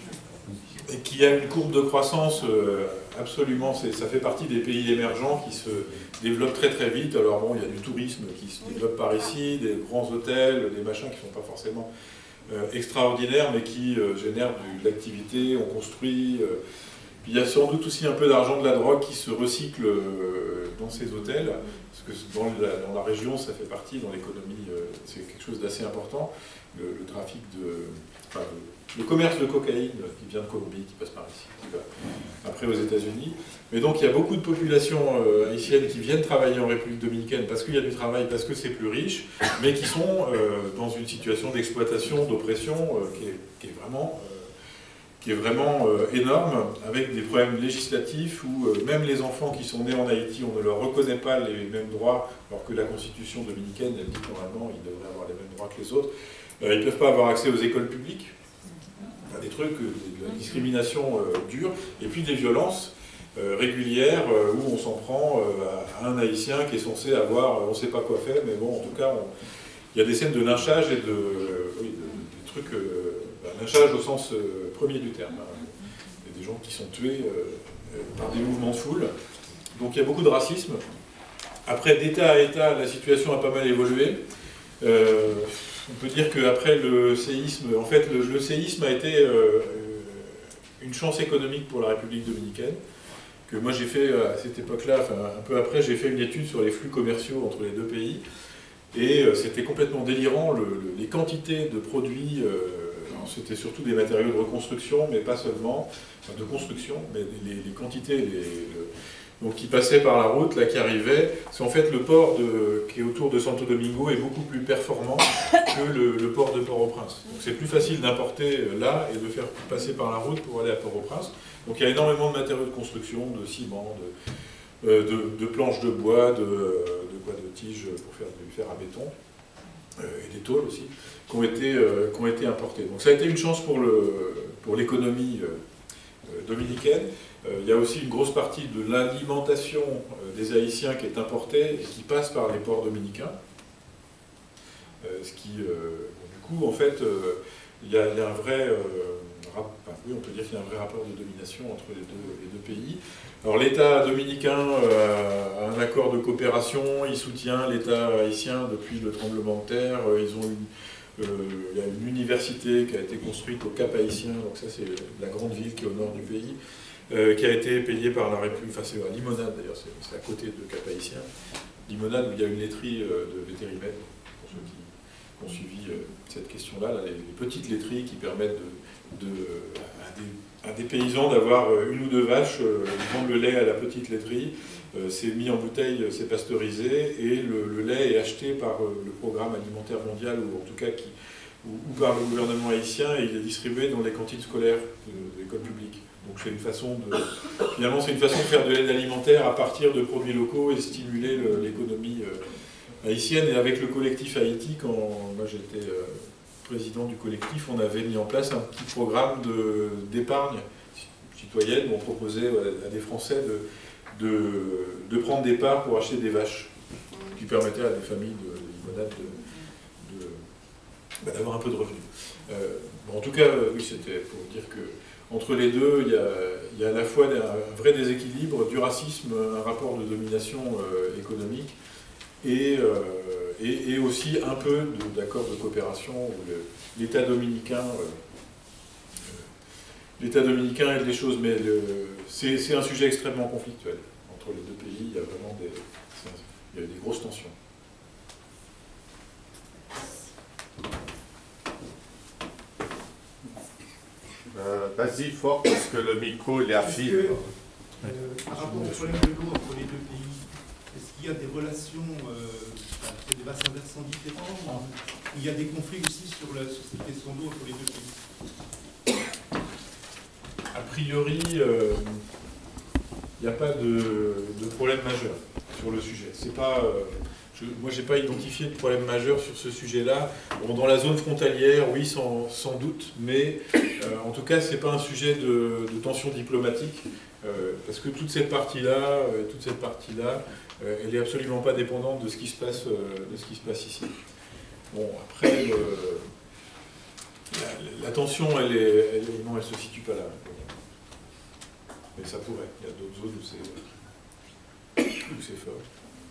et qui a une courbe de croissance euh, absolument, c'est- ça fait partie des pays émergents qui se développent très très vite. Alors bon, il y a du tourisme qui se développe par ici, des grands hôtels, des machins qui ne sont pas forcément euh, extraordinaires, mais qui euh, génèrent du- de l'activité, on construit. Euh, puis il y a sans doute aussi un peu d'argent de la drogue qui se recycle euh, dans ces hôtels, parce que dans la, dans la région, ça fait partie, dans l'économie, euh, c'est quelque chose d'assez important, le, le trafic de... Enfin, le, le commerce de cocaïne qui vient de Colombie, qui passe par ici, qui va après aux États-Unis. Mais donc il y a beaucoup de populations euh, haïtiennes qui viennent travailler en République dominicaine parce qu'il y a du travail, parce que c'est plus riche, mais qui sont euh, dans une situation d'exploitation, d'oppression euh, qui, est, qui est vraiment, euh, qui est vraiment euh, énorme, avec des problèmes législatifs où euh, même les enfants qui sont nés en Haïti, on ne leur reconnaît pas les mêmes droits, alors que la Constitution dominicaine, elle dit que normalement ils devraient avoir les mêmes droits que les autres. Euh, ils ne peuvent pas avoir accès aux écoles publiques. Enfin, des trucs, euh, de la discrimination euh, dure, et puis des violences euh, régulières euh, où on s'en prend euh, à un Haïtien qui est censé avoir, euh, on ne sait pas quoi faire, mais bon, en tout cas, on... il y a des scènes de lynchage et de, euh, oui, de, des trucs, euh, bah, lynchage au sens euh, premier du terme. Hein. Il y a des gens qui sont tués euh, euh, par des mouvements de foule. Donc il y a beaucoup de racisme. Après, d'État à État, la situation a pas mal évolué. Euh, On peut dire qu'après le séisme, en fait, le, le séisme a été euh, une chance économique pour la République dominicaine. Que moi j'ai fait à cette époque-là, enfin un peu après, j'ai fait une étude sur les flux commerciaux entre les deux pays. Et euh, c'était complètement délirant, le, le, les quantités de produits, euh, c'était surtout des matériaux de reconstruction, mais pas seulement, enfin, de construction, mais les, les quantités, les, le, donc qui passaient par la route, là, qui arrivaient. C'est en fait le port de, qui est autour de Santo Domingo est beaucoup plus performant que le, le port de Port-au-Prince. Donc c'est plus facile d'importer là et de faire passer par la route pour aller à Port-au-Prince. Donc il y a énormément de matériaux de construction, de ciment, de, euh, de, de planches de bois, de, de, quoi, de tiges pour faire du fer à béton, euh, et des tôles aussi, qui ont été, euh, qui ont été importés. Donc ça a été une chance pour le, pour l'économie euh, dominicaine. Euh, il y a aussi une grosse partie de l'alimentation euh, des Haïtiens qui est importée et qui passe par les ports dominicains. Euh, ce qui, euh, du coup, en fait, euh, il, y a, il y a un vrai, euh, rap, enfin, oui, on peut dire qu'il y a un vrai rapport de domination entre les deux, les deux pays. Alors l'État dominicain euh, a un accord de coopération, il soutient l'État haïtien depuis le tremblement de terre. Ils ont une, euh, il y a une université qui a été construite au Cap Haïtien, donc ça c'est la grande ville qui est au nord du pays. Euh, qui a été payé par la République, enfin c'est à Limonade d'ailleurs, c'est à côté de Cap-Haïtien. Limonade où il y a une laiterie euh, de vétérimètre, pour ceux qui ont suivi euh, cette question-là, là, les, les petites laiteries qui permettent de, de, à, des, à des paysans d'avoir une ou deux vaches, euh, ils vendent le lait à la petite laiterie, euh, c'est mis en bouteille, c'est pasteurisé, et le, le lait est acheté par euh, le programme alimentaire mondial, ou en tout cas qui, ou, ou par le gouvernement haïtien, et il est distribué dans les cantines scolaires de, de l'école publique. Donc c'est une façon de, finalement c'est une façon de faire de l'aide alimentaire à partir de produits locaux et stimuler l'économie euh, haïtienne. Et avec le collectif Haïti, quand moi j'étais euh, président du collectif, on avait mis en place un petit programme d'épargne citoyenne où on proposait à des Français de, de, de prendre des parts pour acheter des vaches, qui permettait à des familles de, de limonade de, de, bah, d'avoir un peu de revenus. Euh, bon, en tout cas, oui, c'était pour dire que entre les deux, il y a, il y a à la fois un vrai déséquilibre, du racisme, un rapport de domination euh, économique, et, euh, et, et aussi un peu d'accords de, de coopération où l'État dominicain, euh, l'État dominicain aide les choses, mais c'est un sujet extrêmement conflictuel. Entre les deux pays, il y a vraiment des, il y a des grosses tensions. Euh, Vas-y fort, parce que le micro il est à fil. Euh, par rapport au problème de l'eau entre les deux pays, est-ce qu'il y a des relations, euh, des bassins versants différents, ou il y a des conflits aussi sur, la, sur cette question d'eau entre les deux pays? A priori, euh, il n'y a pas de, de problème majeur sur le sujet. C'est pas, euh, je, moi, je n'ai pas identifié de problème majeur sur ce sujet-là. Bon, dans la zone frontalière, oui, sans, sans doute, mais euh, en tout cas, ce n'est pas un sujet de, de tension diplomatique, euh, parce que toute cette partie-là, euh, toute cette partie-là, euh, elle n'est absolument pas dépendante de ce qui se passe, euh, de ce qui se passe ici. Bon, après, le, la, la tension, elle est, elle est, non, elle se situe pas là. Mais ça pourrait. Il y a d'autres zones où c'est où c'est fort.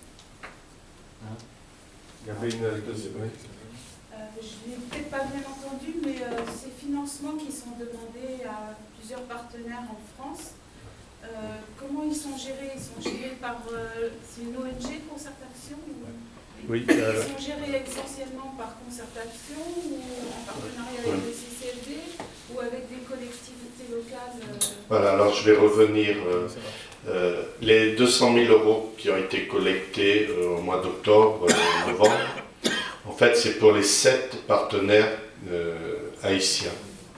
Il y avait une deuxième. Euh, je n'ai peut-être pas bien entendu, mais euh, ces financements qui sont demandés à plusieurs partenaires en France, euh, comment ils sont gérés? Ils sont gérés par... Euh, c'est une O N G, Concertation ou... Oui, Ils euh... sont gérés essentiellement par Concertation ou en partenariat avec le C C F D ou avec des collectivités locales euh... Voilà, alors je vais revenir. Euh, euh, les deux cent mille euros qui ont été collectés euh, au mois d'octobre, euh, novembre, en fait, c'est pour les sept partenaires euh, haïtiens.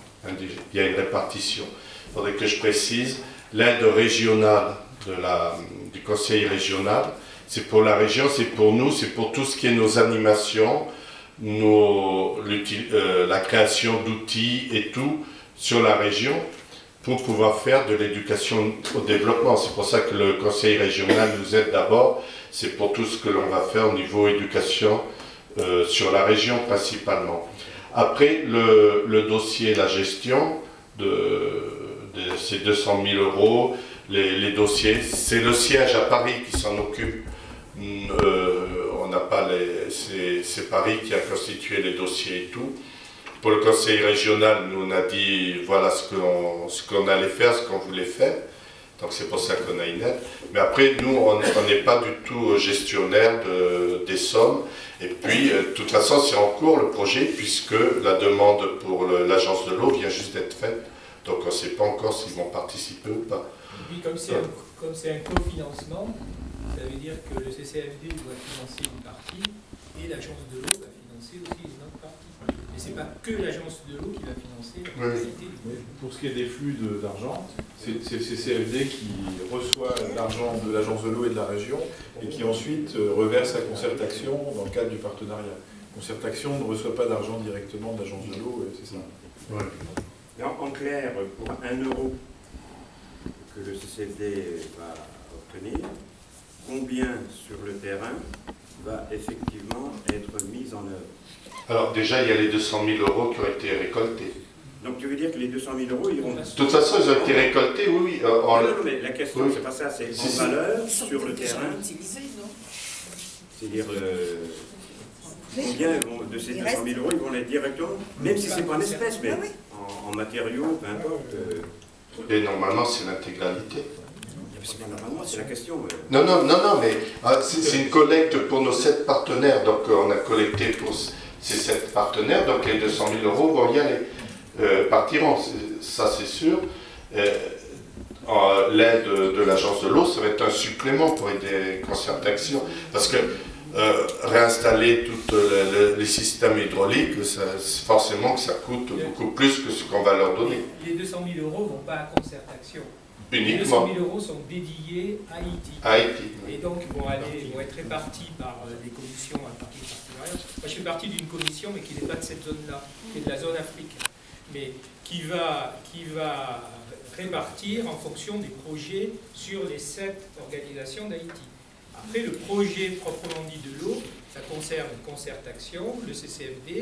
Il y a une répartition. Il faudrait que je précise, l'aide régionale de la, du conseil régional, c'est pour la région, c'est pour nous, c'est pour tout ce qui est nos animations, nos, euh, la création d'outils et tout sur la région pour pouvoir faire de l'éducation au développement. C'est pour ça que le conseil régional nous aide d'abord, c'est pour tout ce que l'on va faire au niveau éducation euh, sur la région principalement. Après, le, le dossier, la gestion de, de ces deux cent mille euros, les, les dossiers, c'est le siège à Paris qui s'en occupe. Euh, on n'a pas les... C'est Paris qui a constitué les dossiers et tout. Pour le conseil régional, nous on a dit voilà ce qu'on ce qu'on allait faire, ce qu'on voulait faire. Donc c'est pour ça qu'on a une aide. Mais après, nous, on n'est pas du tout gestionnaire de, des sommes. Et puis, de toute façon, c'est en cours le projet, puisque la demande pour l'agence de l'eau vient juste d'être faite. Donc on ne sait pas encore s'ils vont participer ou pas. Et puis comme c'est un, comme c'est un cofinancement, ça veut dire que le C C F D doit financer une partie et l'agence de l'eau va financer aussi une autre partie. Mais ce n'est pas que l'agence de l'eau qui va financer la capacité. Oui. Pour ce qui est des flux d'argent, c'est le C C F D qui reçoit l'argent de l'agence de l'eau et de la région et qui ensuite reverse à Concertation dans le cadre du partenariat. Concertation ne reçoit pas d'argent directement de l'agence de l'eau, c'est ça. Ouais. En, en clair, pour un euro que le C C F D va obtenir, combien sur le terrain va effectivement être mis en œuvre? Alors déjà, il y a les deux cent mille euros qui ont été récoltés. Donc tu veux dire que les deux cent mille euros iront... De toute façon, ils ont été récoltés, oui, oui. Euh, en... Non, non, mais la question, oui. c'est pas ça, c'est en si, valeur si. sur le terrain. C'est-à-dire, euh, combien vont, de ces deux cent mille euros, ils vont les directement, même si c'est pas en espèces, mais en, en matériaux, peu importe. Euh... Et normalement, c'est l'intégralité. Normalement, c'est la question. Euh... Non, non, non, non, mais euh, c'est une collecte pour nos sept partenaires. Donc, euh, on a collecté pour ces sept partenaires, donc les deux cent mille euros vont y aller. Euh, partiront, ça c'est sûr. Euh, L'aide de, de l'agence de l'eau, ça va être un supplément pour aider Concertation. Parce que euh, réinstaller tous le, le, les systèmes hydrauliques, ça, forcément que ça coûte beaucoup plus que ce qu'on va leur donner. Les deux cent mille euros ne vont pas à Concertation. Uniquement. Les deux cent mille euros sont dédiés à Haïti. Haïti. Et donc vont, aller, vont être répartis par des commissions à partir du partenariat. Moi je fais partie d'une commission, mais qui n'est pas de cette zone-là, qui est de la zone Afrique, mais qui va, qui va répartir en fonction des projets sur les sept organisations d'Haïti. Après, le projet proprement dit de l'eau, ça concerne Concertation, le C C F D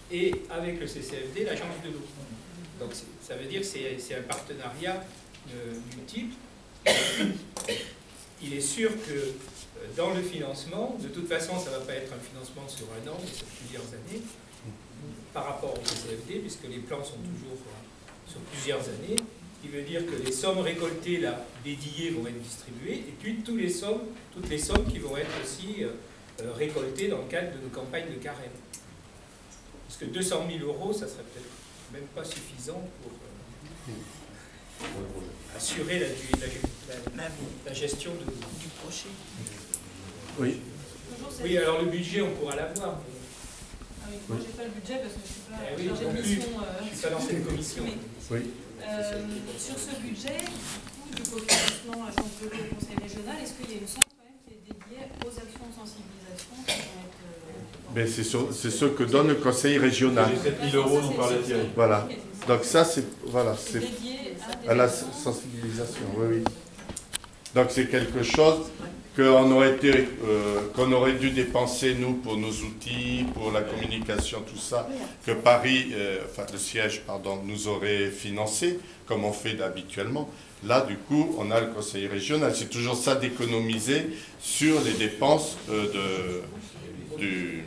et avec le C C F D, l'agence de l'eau. Donc ça veut dire que c'est un partenariat euh, multiple. Il est sûr que dans le financement, de toute façon, ça ne va pas être un financement sur un an, mais sur plusieurs années, par rapport au C C F D, puisque les plans sont toujours sur plusieurs années. Ce qui veut dire que les sommes récoltées là, dédiées vont être distribuées, et puis toutes les sommes, toutes les sommes qui vont être aussi euh, récoltées dans le cadre de nos campagnes de carême. Parce que deux cent mille euros, ça serait peut-être même pas suffisant pour euh, assurer la, la, la, la gestion de, du projet. Oui. Oui, alors le budget, on pourra l'avoir. Ah oui, moi, j'ai pas le budget parce que je suis pas Eh oui, chargée non de plus. mission. Euh, Je suis pas dans cette commission. Mais, Oui. euh, sur ce budget, du coup, du cofinancement à Agence de l'eau au Conseil régional, est-ce qu'il y a une somme quand même qui est dédiée aux actions de sensibilisation qui vont être... Euh, Mais c'est ce que donne le Conseil régional. Les sept mille euros dont parlait Thierry. Voilà. Donc ça, c'est voilà, c'est dédié à, à la sensibilisation. Oui, oui. Donc c'est quelque chose qu'on aurait, été, euh, qu'on aurait dû dépenser, nous, pour nos outils, pour la communication, tout ça, que Paris, euh, enfin le siège, pardon, nous aurait financé, comme on fait habituellement. Là, du coup, on a le conseil régional. C'est toujours ça d'économiser sur les dépenses euh, de, du,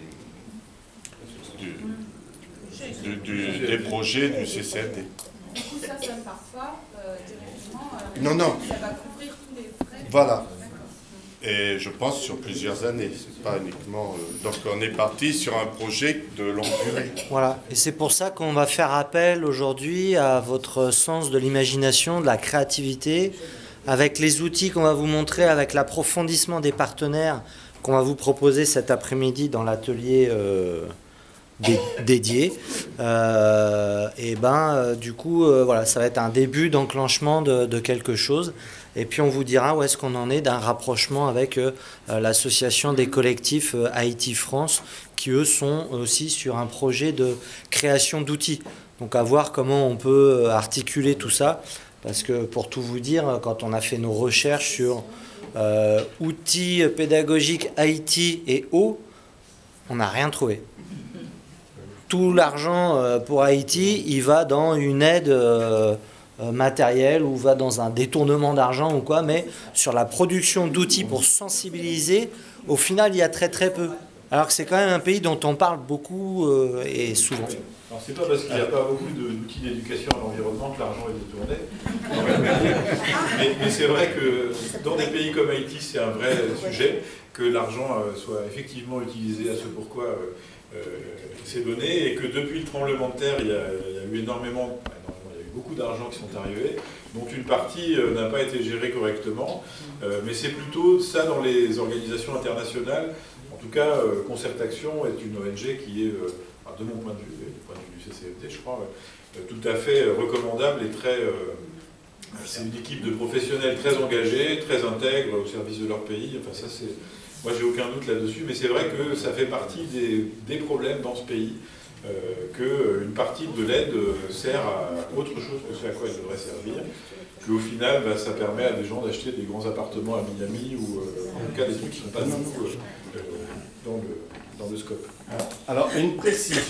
du, du, du, des projets du C C F D. Du coup, ça, ça ne part pas euh, directement. Euh, Non, non. Ça va couvrir tous les frais. Voilà. Et je pense sur plusieurs années, c'est pas uniquement... Euh, donc on est parti sur un projet de longue durée. Voilà, et c'est pour ça qu'on va faire appel aujourd'hui à votre sens de l'imagination, de la créativité, avec les outils qu'on va vous montrer, avec l'approfondissement des partenaires qu'on va vous proposer cet après-midi dans l'atelier euh, dé dédié. Euh, et ben, euh, du coup, euh, voilà, ça va être un début d'enclenchement de, de quelque chose. Et puis on vous dira où est-ce qu'on en est d'un rapprochement avec euh, l'association des collectifs euh, Haïti France, qui eux sont aussi sur un projet de création d'outils. Donc à voir comment on peut articuler tout ça, parce que pour tout vous dire, quand on a fait nos recherches sur euh, outils pédagogiques Haïti et eau, on n'a rien trouvé. Tout l'argent euh, pour Haïti, il va dans une aide... Euh, matériel ou va dans un détournement d'argent ou quoi, mais sur la production d'outils pour sensibiliser, au final, il y a très très peu. Alors que c'est quand même un pays dont on parle beaucoup euh, et souvent. Alors c'est pas parce qu'il n'y a pas beaucoup d'outils d'éducation à l'environnement que l'argent est détourné. mais mais c'est vrai que dans des pays comme Haïti, c'est un vrai sujet, que l'argent soit effectivement utilisé à ce pourquoi euh, c'est donné, et que depuis le tremblement de terre, il y a, il y a eu énormément... beaucoup d'argent qui sont arrivés, dont une partie euh, n'a pas été gérée correctement, euh, mais c'est plutôt ça dans les organisations internationales. En tout cas, euh, Concertation est une O N G qui est, euh, de mon point de vue, et du point de vue du C C F D, je crois, euh, tout à fait recommandable et très... Euh, c'est une équipe de professionnels très engagés, très intègres au service de leur pays. Enfin, ça, c'est... Moi, j'ai aucun doute là-dessus, mais c'est vrai que ça fait partie des, des problèmes dans ce pays. Euh, qu'une partie de l'aide euh, sert à autre chose que ce à quoi elle devrait servir, qu'au final bah, ça permet à des gens d'acheter des grands appartements à Miami ou euh, en tout cas des trucs qui ne sont pas du tout euh, dans, le, dans le scope. Alors une précision,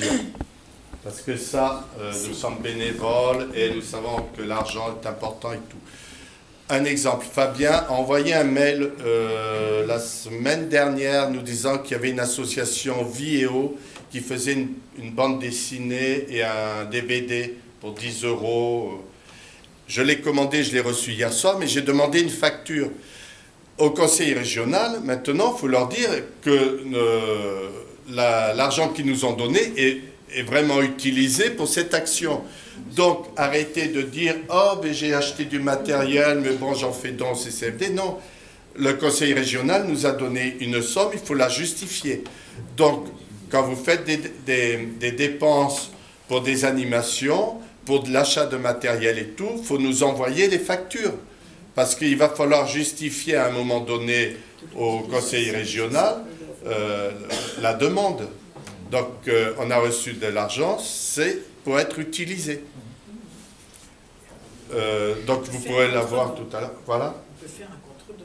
parce que ça, euh, nous sommes bénévoles et nous savons que l'argent est important et tout. Un exemple, Fabien a envoyé un mail euh, la semaine dernière nous disant qu'il y avait une association Vie et Eau qui faisait une, une bande dessinée et un D V D pour dix euros. Je l'ai commandé, je l'ai reçu hier soir, mais j'ai demandé une facture au conseil régional. Maintenant, il faut leur dire que euh, l'argent qu'ils nous ont donné est, est vraiment utilisé pour cette action. Donc, arrêtez de dire « Oh, ben, j'ai acheté du matériel, mais bon, j'en fais don au C C F D ». Non, le conseil régional nous a donné une somme, il faut la justifier. Donc, quand vous faites des, des, des dépenses pour des animations, pour de l'achat de matériel et tout, il faut nous envoyer les factures. Parce qu'il va falloir justifier à un moment donné au conseil régional euh, la demande. Donc, euh, on a reçu de l'argent, c'est pour être utilisé. Euh, donc, vous pourrez l'avoir tout à l'heure. Voilà. On peut faire un contre-don.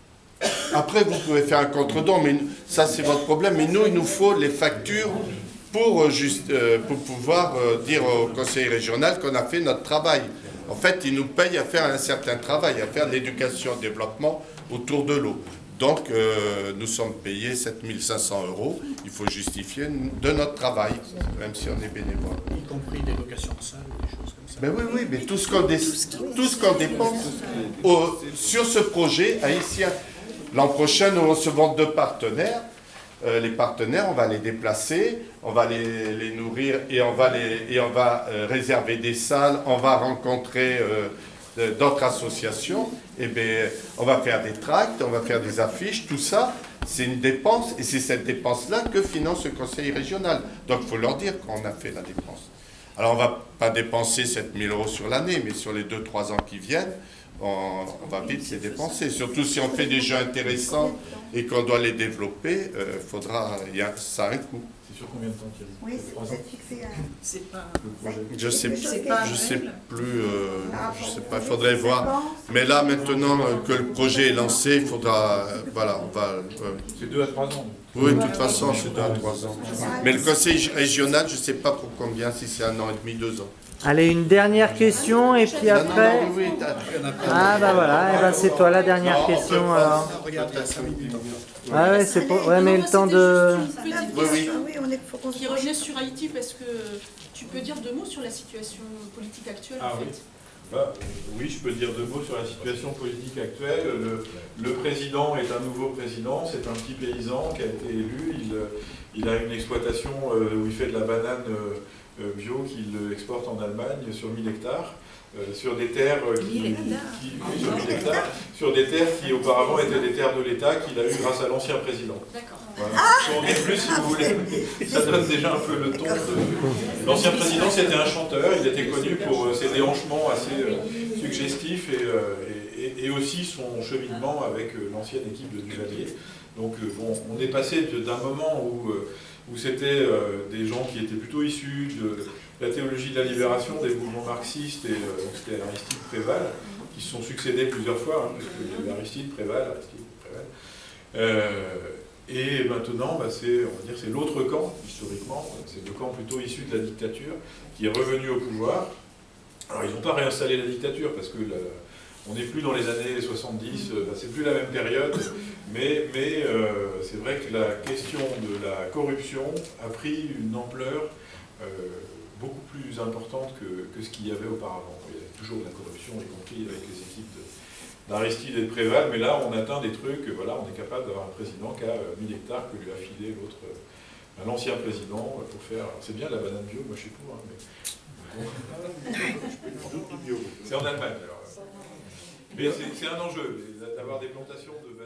Après, vous pouvez faire un contre-don, mais ça, c'est votre problème. Mais nous, il nous faut les factures pour, juste, euh, pour pouvoir euh, dire au conseil régional qu'on a fait notre travail. En fait, ils nous payent à faire un certain travail, à faire de l'éducation et développement autour de l'eau. Donc, euh, nous sommes payés sept mille cinq cents euros. Il faut justifier de notre travail, même si on est bénévole. Y compris des locations de salles, des choses comme ça. Ben oui, oui, mais tout ce qu'on, dé tout ce qu'on dépense au, sur ce projet haïtien. L'an prochain, nous recevons deux partenaires. Euh, les partenaires, on va les déplacer, on va les, les nourrir et on va, les, et on va euh, réserver des salles, on va rencontrer euh, d'autres associations. Et bien, on va faire des tracts, on va faire des affiches, tout ça, c'est une dépense et c'est cette dépense-là que finance le conseil régional. Donc, il faut leur dire qu'on a fait la dépense. Alors, on ne va pas dépenser sept mille euros sur l'année, mais sur les deux trois ans qui viennent, on, on va vite les dépenser. Surtout si on fait des jeux intéressants et qu'on doit les développer, euh, faudra, y a, ça a un coût. C'est sur combien de temps, Thierry? Oui, c'est fixé à... C'est pas... Je sais, C'est je sais plus, euh, je sais pas, il faudrait voir. Mais là, maintenant que le projet est lancé, il faudra, euh, voilà, on va... Euh, c'est deux à trois ans. Oui, de toute façon, c'est deux à trois ans. Mais le conseil régional, je ne sais pas pour combien, si c'est un an et demi, deux ans. Allez, une dernière question et puis après... Non, non, oui, oui, ah bah voilà, et ben c'est toi la dernière question alors. Regarde, il y a cinq minutes. Ah ouais, c'est pour... ouais, mais le temps de... Oui, oui. On est, faut qu'on Qui revenait sur Haïti parce que tu peux dire deux mots sur la situation politique actuelle ah, en fait. Oui. Bah, oui, je peux dire deux mots sur la situation politique actuelle. Le, le président est un nouveau président, c'est un petit paysan qui a été élu. Il, il a une exploitation où il fait de la banane bio qu'il exporte en Allemagne sur mille hectares. Euh, sur des terres qui, qui, oui, sur, mille hectares, sur des terres qui auparavant étaient des terres de l'État qu'il a eu grâce à l'ancien président. D'accord. Voilà. Pour en dire plus si vous voulez. Ça donne déjà un peu le ton. De... L'ancien président c'était un chanteur, il était connu pour euh, ses déhanchements assez euh, suggestifs et, euh, et, et aussi son cheminement avec euh, l'ancienne équipe de Duvalier. Donc euh, bon, on est passé d'un moment où, euh, où c'était euh, des gens qui étaient plutôt issus de la théologie de la libération, des mouvements marxistes, et euh, donc c'était Aristide Préval, qui se sont succédés plusieurs fois, hein, parce qu'il y avait Aristide Préval, Aristide Préval. Euh, et maintenant, bah, c'est, on va dire, c'est l'autre camp, historiquement, c'est le camp plutôt issu de la dictature, qui est revenu au pouvoir. Alors ils n'ont pas réinstallé la dictature, parce que la, on n'est plus dans les années soixante-dix, bah, c'est plus la même période, mais, mais euh, c'est vrai que la question de la corruption a pris une ampleur euh, beaucoup plus importante que, que ce qu'il y avait auparavant. Il y a toujours de la corruption, y compris avec les équipes d'Aristide et de Préval, mais là on atteint des trucs, voilà, on est capable d'avoir un président qui a mille hectares que lui a filé l'autre, l'ancien président, pour faire... C'est bien la banane bio, moi je sais pas, hein, mais... C'est en Allemagne alors. Mais c'est un enjeu d'avoir des plantations de